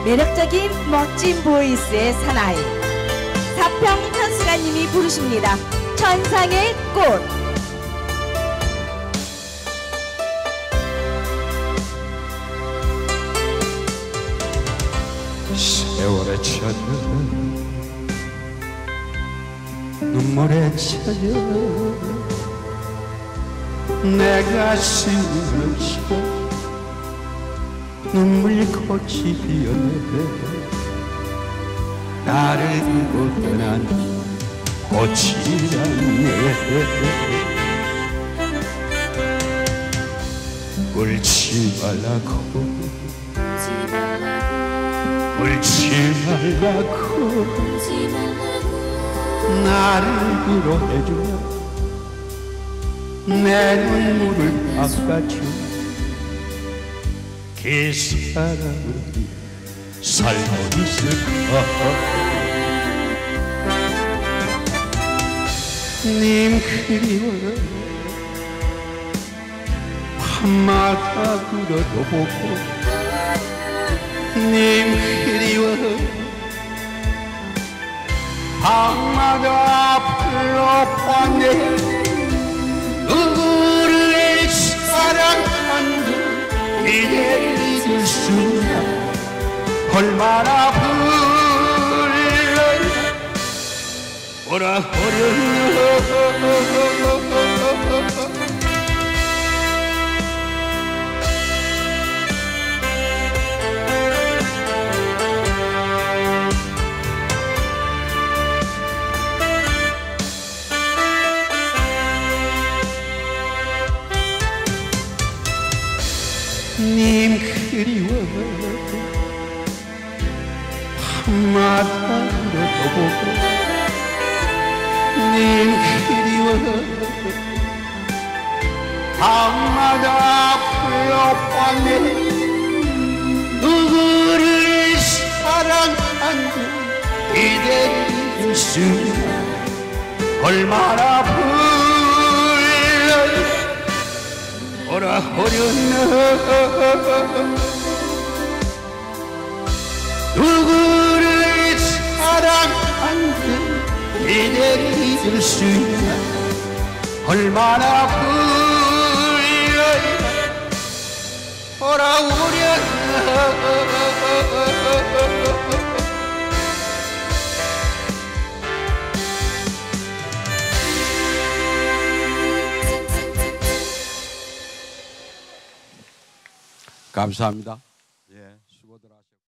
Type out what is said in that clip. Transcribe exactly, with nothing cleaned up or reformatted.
매력적인 멋진 보이스의 사나이 사평 현수가님이 부르십니다. 천상의 꽃. 세월에 젖어 눈물에 젖어 내 가슴을 쳐 눈물꽃이 피었네. 나를 두고 떠난 꽃이라네. 울지 말라고 울지 말라고 나를 위로해주며 내 눈물을 닦아줘. 그 사람이 살고 있을까. 님 그리워요. 밤마다 그려도 보고 님 그리워요. 밤마다 불러봤네. 누구를 사랑한들 이제 잊을 수가 얼마나 불러야 오라 어려워. 님 그리워 밤마다 울어보고 님 그리워 밤마다 불러봤네. 누구를 사랑한들 이대일 수 얼마나 불러야 오라 어렸나. 누구를 사랑한들 이대를 잊을 수 있나 얼마나 불러야 오라 어렸나. 감사합니다. 예, 수고들 하셨습니다.